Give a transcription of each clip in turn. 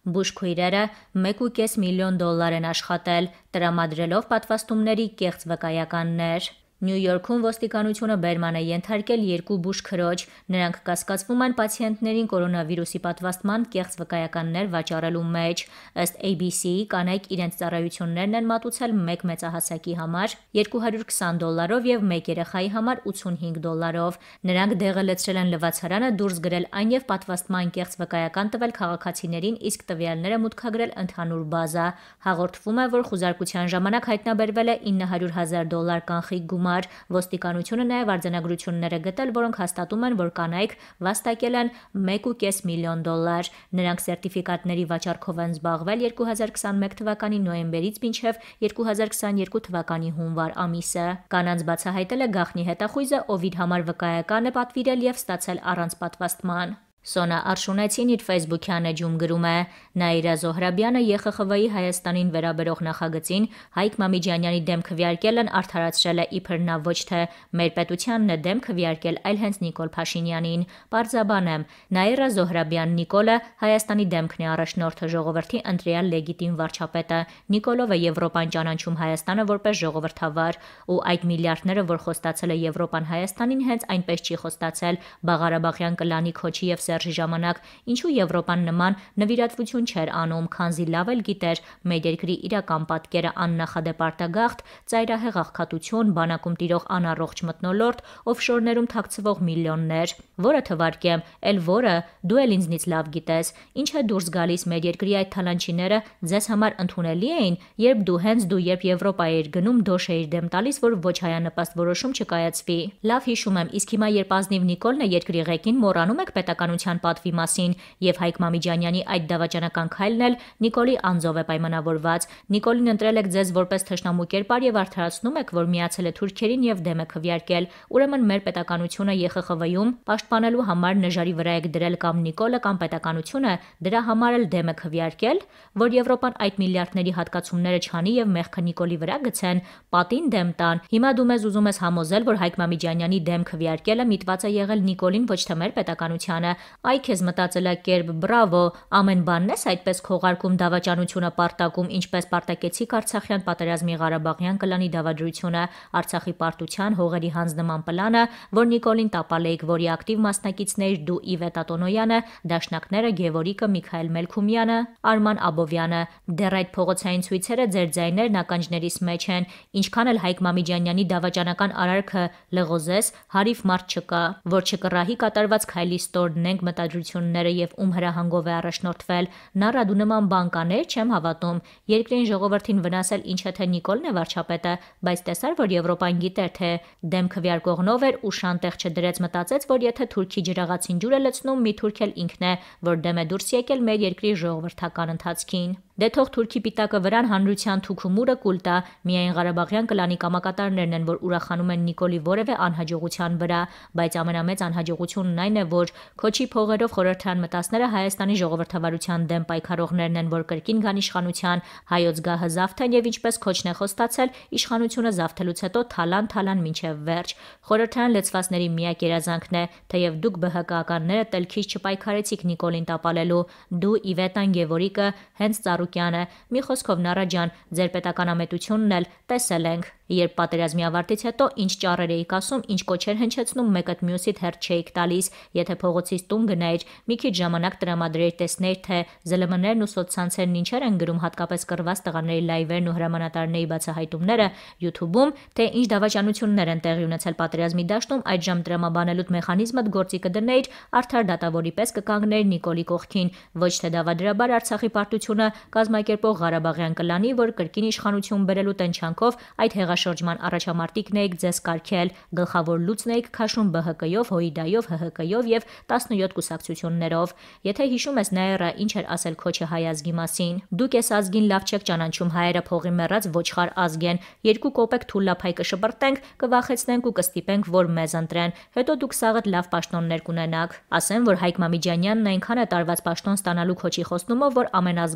Բուժքույրերը 1,5 միլիոն դոլար են աշխատել, տրամադրելով պատվաստումների կեղծ վկայականներ։ Նյու Յորքում ոստիկանությունը բերման է ենթարկել 2 բուժքրոջ, նրանք կասկածվում են պացիենտներին կորոնավիրուսի պատվաստման կեղծ վկայականներ վաճառելու մեջ։ Ըստ ABC-ի կանայք իրենց ծառայություններն են մատուցել մեկ մեծահասակի համար $220 և մեկ երեխայի համար $85։ Նրանք դեղելեցրել են լվացարանը, դուրս գրել այն և պատվաստման կեղծ վկայական տվել քաղաքացիներին, իսկ տվյալները մուտքագրել ընդհանուր բազա։ Հաղորդվում է, որ խուզարկության ժամանակ հայտնաբերվել է $900,000 կանխիկ գումար։ Ոստիկանությունը նաև արձանագրություններ է գտել, որոնք հաստատում են, որ կանայք վաստակել են $1,5 միլիոն։ Նրանք սերտիֆիկատների վաճառքով են զբաղվել 2021 թվականի նոյեմբերից մինչև 2022 թվականի հունվար ամիսը։ Կանանց բացահայտել է գաղտնի հետախույզը, ով իր համար վկայական է պատվիրել և ստացել առանց պատվաստման։ Սոնա Արշունեցին իր ֆեյսբուքյան էջում գրում է. Նաիրա Զոհրաբյանը ԵԽԽՎ-ի Հայաստանին վերաբերող նախագծին Հայկ Մամիջանյանի դեմ քվեարկելն արդարացրել է, իբր նա ոչ թե մեր պետությանն է դեմ քվեարկել, այլ հենց Նիկոլ Փաշինյանին։ Պարզաբան եմ, Նաիրա Զոհրաբյան Նիկոլը Հայաստանի դեմքն է առաջնորդը, ժողովրդի ընտրյալ լեգիտիմ վարչապետը։ Նիկոլով է Եվրոպան ճանաչում Հայաստանը որպես ժողովրդավար, ու այդ միլիարդները, որ խոստացել է Եվրոպան Հայաստանին, հենց այնպես չի խոստացել Բաղարաբաղյան կլանի Քոչի և Սերժի ժամանակ, ինչու Եվրոպան նման նվիրատվություն չէր անում, քանզի լավ էլ գիտեր մեր երկրի իրական պատկերը՝ աննախադեպ արտագաղթ, ծայրահեղ աղքատություն, բանակում տիրող անառողջ մթնոլորտ, օֆշորներում թաքցվող միլիոններ, որը թվարկեմ, էլ որը դու էլ ինձնից լավ գիտես, ինչ է դուրս գալիս մեր երկրի այդ թալանչիները ձեզ համար ընդունելի էին, երբ դու երբ Եվրոպա էիր գնում, դոշ էիր դեմ տալիս, որ ոչ հայանպաստ որոշում չկայացվի։ Լավ հիշում եմ, իսկ հիմա երբ ազնիվ Նիկոլն է երկրի ղեկին, մոռանում եք պետականության պատվի մասին, եւ Հայկ Մամիջանյանի այդ դավաճանական քայլն էլ Նիկոլի անձով է պայմանավորված։ Նիկոլին ընտրել եք ձեզ որպես թշնամու կերպար եւ արդարացնում եք, որ միացել է թուրքերին եւ դեմ է քվեարկել։ Ուրեմն մեր պետականությունը ԵԽԽՎ-ում պաշտպանելու համար նժարի վրա եք դրել կամ Նիկոլը կամ պետականությունը դրա համար էլ դեմ է քվեարկել, որ Եվրոպան այդ միլիարդների հատկացումները չանի եւ մեղքը Նիկոլի վրա գցեն, պատին դեմ տան։ Հիմա դու մեզ ուզում ես համոզել, որ Հայկ Մամիջանյանի դեմ քվեարկելը միտված է եղել Նիկոլին, ոչ թե մեր պետականությանը։ Այ քեզ մտածելակերպ, բրավո, ամեն բանն ես այդպես քողարկում, դավաճանությունը պարտակում, ինչպես պարտակեցիք Արցախյան պատերազմի Ղարաբաղյան կլանի դավադրությունը, Արցախի պարտության հողերի հանձնման պլանը, որ Նիկոլին տապալ էիք, որի ակտիվ մասնակիցներ դու Իվետ Ատոնոյանը, դաշնակները Գևորիկը, Միքայել Մելքումյանը, Արման Աբովյանը։ Դեռ այդ փողոցային ցույցերը ձեր ձայներն ականջներիս մեջ են, ինչքան էլ Հայկ Մամիջանյանի դավաճանական արարքը լղոզես, հարիվ մարդ չկա, որ չկռահի կատարված քայլի ստորնենք մտադրությունները եւ ում հրահանգով է առաջնորդվել։ Նառա դու նման բան կաներ, չեմ հավատում։ Երկրին ժողովրդին վնասել ինչ է թե Նիկոլն է վարչապետը, բայց տեսար, որ Եվրոպան գիտեր, թե դեմ քվեարկողնով էր ու շանտեղ չդրեց, մտածեց, որ եթե Թուրքի ջրաղացին ջուր է լցնում, մի թուրք էլ ինքն է, որ դեմ է դուրս եկել մեր երկրի ժողովրդական ընթացքին։ Դե թող Թուրքի պիտակը վրան հանրության թուք ու մուրը կուլ տա, միայն Ղարաբաղյան կլանի կամակատարներն են, որ ուրախանում են Նիկոլի որևէ անհաջողության վրա, բայց ամենամեծ անհաջողությունն այն է, որ Քոչի փողերով խորհրդային մտածները Հայաստանի ժողովրդավարության դեմ պայքարողներն են, որ կրկին գան իշխանության, հայոց գահը զավթեն եւ ինչպես Քոչն է խոստացել, իշխանությունը զավթելուց հետո թալան մինչեւ վերջ։ Խորհրդային լեցվածների միակ երազանքն է, թեև դուք ԲՀԿ-ականները տելքից չպայքարեցիք Նիկոլին տապալելու, դու Իվետան Գևորիկը, հենց Ծառուկյանը, մի խոսքով Նառա ջան, ձեր պետականամետությունն էլ տեսել ենք, երբ պատերազմի ավարտից հետո ինչ ճառեր էիք ասում, ինչ կոչեր հնչեցնում, մեկըդ մյուսիդ հերթ չէիք տալիս, եթե փողոցից տուն գնայիր, մի քիչ ժամանակ տրամադրեիր, տեսնեիր, թե ԶԼՄ-ներն ու սոցցանցերն ինչեր են գրում, հատկապես կռված տղաների լայվերն ու հրամանատարների բացահայտումները YouTube-ում, թե ինչ դավաճանություններ են տեղի ունեցել պատերազմի դաշտում, այդժամ տրամաբանելուտ մեխանիզմդ գործի կդնեիր, արդար դատավորի պես կկանգներ Նիկոլի կողքին, ոչ թե դավադրաբար Արցախի պարտությունը կազմակերպող Ղարաբաղյան կլանի, որ կրկին իշխանություն բերելու տենչանքով այդ հեղաշրջման առաջամարտիկն էիք ձեզ կարգել, գլխավոր լուծն էիք քաշում ԲՀԿ-ով, ՀՅԴ-ով, ՀՀԿ-ով եւ 17 կուսակցություններով։ Եթե հիշում ես Նաիրա ինչ էր ասել Քոչը հայ ազգի մասին, դուք այս ազգին լավ չեք ճանաչում, հայերը փողի մեռած ոչխար ազգ են, 2 կոպեկ թուլափայ կշպրտենք, կվախեցնենք ու կստիպենք, որ մեզ ընտրեն, հետո դուք սաղդ լավ պաշտոններ կունենաք։ Ասեմ, որ Հայկ Մամիջանյանն այնքան է տարված պաշտոն ստանալու Քոչի խոստումով, որ ամենազգադավ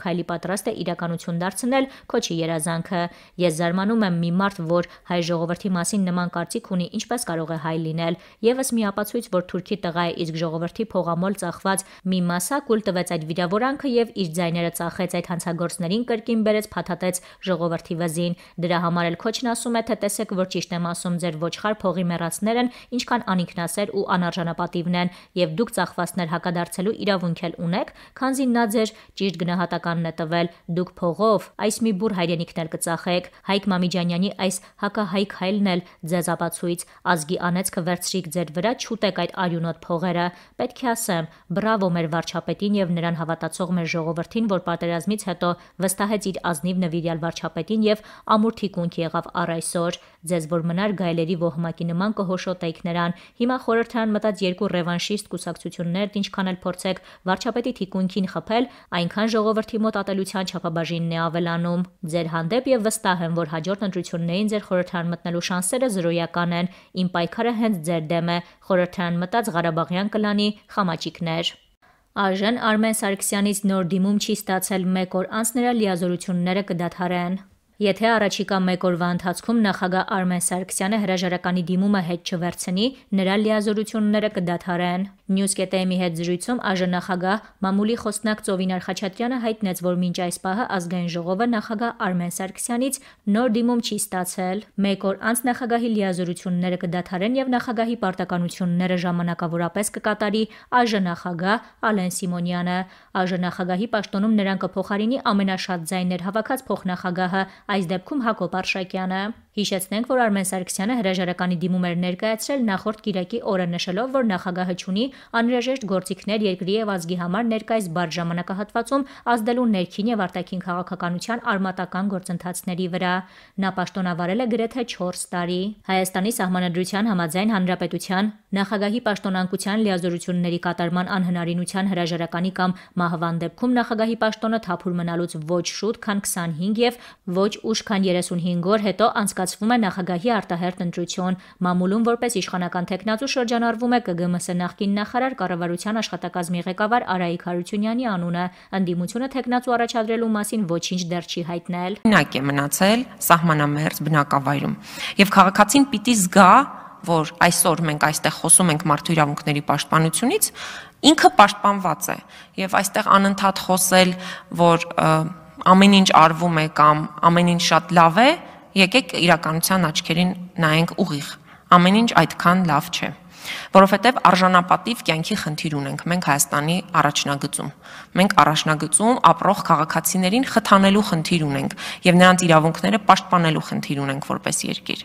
քայլի պատրաստ է իրականություն դարձնել Քոչի երազանքը։ Ես զարմանում եմ մի մարդ, որ հայ ժողովրդի մասին նման կարծիք ունի, ինչպես կարող է հայ լինել։ Եվս մի ապացույց, որ թուրքի տղա է, իսկ ժողովրդի փողամոլ ծախված մի մասա կուլ տվեց այդ վիրավորանքը եւ իր ձայները ծախեց այդ հանցագործներին կրկին բերեց փաթաթեց ժողովրդի վզին։ Դրա համար էլ Քոչն ասում է, թե տեսեք, որ ճիշտ եմ ասում, ձեր ոչխար փողի մեռածներն ինչքան անինքնասեր ու անարժանապատիվ են, եւ դուք ծախվածներ հակադարձելու իրավունք էլ ունեք, քանզի նա ձեր ճիշտ գնահատականն է տվել, դուք փողով այս մի բուր հայրենիքներ կծախեք։ Հայկ Մամիջանյանի այս հակահայ քայլն էլ ձեզ ապացույց, ազգի անեծքը վերցրիք ձեր վրա, չուտեք այդ արյունոտ փողերը։ Պետք է ասեմ, բրավո մեր վարչապետին եւ նրան հավատացող մեր ժողովրդին, որ պատերազմից հետո վստահեց իր ազնիվ նվիրյալ վարչապետին եւ ամուր թիկունք եղավ առ այսօր։ Ձեզ որ մնար գայլերի ոհմակի նման կհոշոտեիք նրան։ Հիմա խորհրդարան մտած երկու ռևանշիստ կուսակցություններ, ինչքան էլ փորձեք վարչապետի թիկունքին խփել, այնքան ժողովրդի մոտ ատելության չափաբաժինն է ավելանում։ Ձեր հանդեպ եւ վստահ եմ, որ հաջորդ ընտրություններին ձեր խորհրդարան մտնելու շանսերը զրոյական են։ Իմ պայքարը հենց ձեր դեմ է։ Խորհրդարան մտած Ղարաբաղյան կլանի խամաճիկներ։ Այժմ Արմեն Սարգսյանից նոր դիմում չի ստացել, մեկ օր անց նրա լիազորությունները կդադարեն։ Եթե առաջիկա մեկ օրվա ընթացքում նախագահ Արմեն Սարգսյանը հրաժարականի դիմումը հետ չվերցնի, նրա լիազորությունները կդադարեն։ News.am-ի հետ զրույցում ԱԺ նախագահ մամուլի խոսնակ Ծովինար Խաչատրյանը հայտնեց, որ մինչ այս պահը ազգային ժողովը նախագահ Արմեն Սարգսյանից նոր դիմում չի ստացել։ Մեկ օր անց նախագահի լիազորությունները կդադարեն եւ նախագահի պարտականությունները ժամանակավորապես կկատարի ԱԺ նախագահ Ալեն Սիմոնյանը։ ԱԺ նախագահի պաշտոնում նրան կփոխարինի ամենաշատ ձայներ հավաքած փոխնախագահը, այս դեպքում Հակոբ Արշակյանը։ Հիշեցնենք, որ Արմեն Սարգսյանը հրաժարականի դիմում էր ներկայացրել նախորդ կիրակի օրը, նշելով, որ նախագահը ունի անհրաժեշտ գործիքներ երկրի եւ ազգի համար ներկայիս բարդ ժամանակահատվածում ազդելու ներքին եւ արտաքին քաղաքականության արմատական գործընթացների վրա։ Նա պաշտոնավարել է գրեթե 4 տարի։ Հայաստանի սահմանադրության համաձայն հանրապետության նախագահի պաշտոնանկության լիազորությունների կատարման անհնարինության հրաժարականի կամ մահվան դեպքում նախագահի պաշտոնը թափուր մնալուց ոչ շուտ, քան 25 եւ ոչ ուշ, քան 35 օր հետո անցկացվում է նախագահի արտահերթ ընտրություն։ Մամուլում որպես իշխանական տեխնացու շրջանառվում է ԿԳՄՍ նախկին նախարար կառավարության աշխատակազմի ղեկավար Արայիկ Հարությունյանի անունը։ Ընդդիմությունը տեխնացու առաջադրելու մասին ոչինչ դեռ չի հայտնել։ Մենակ է մնացել սահմանամերձ բնակավայրում եւ քաղաքացին պիտի զգա, որ այսօր մենք այստեղ խոսում ենք մարդու իրավունքների պաշտպանությունից, ինքը պաշտպանված է եւ այստեղ անընդհատ խոսել, որ ամեն ինչ արվում է կամ ամեն ինչ շատ լավ է, եկեք իրականության աչքերին նայենք ուղիղ։ Ամեն ինչ այդքան լավ չէ, որովհետև արժանապատիվ կյանքի խնդիր ունենք մենք Հայաստանի առաջնագծում։ Մենք առաջնագծում ապրող քաղաքացիներին խթանելու խնդիր ունենք եւ նրանց իրավունքները պաշտպանելու խնդիր ունենք որպես երկիր։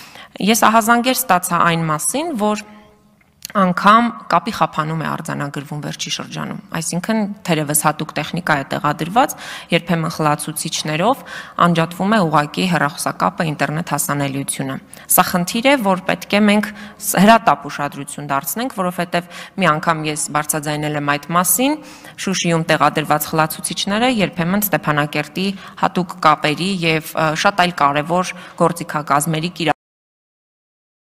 Ես ահազանգեր ստացա այն մասին, որ անգամ կապի խափանում է արձանագրվում վերջի շրջանում, այսինքն թերևս հատուկ տեխնիկա է տեղադրված, երբեմն խլացուցիչներով անջատվում է ուղղակի հեռախոսակապը, ինտերնետ հասանելիությունը։ Սա խնդիր է, որ պետք է մենք հրատապ ուշադրություն դարձնենք, որովհետև մի անգամ ես բարձրաձայնել եմ այդ մասին, Շուշիում տեղադրված խլացուցիչները երբեմն Ստեփանակերտի հատուկ կապերի եւ շատ այլ կարևոր գործիքակազմերի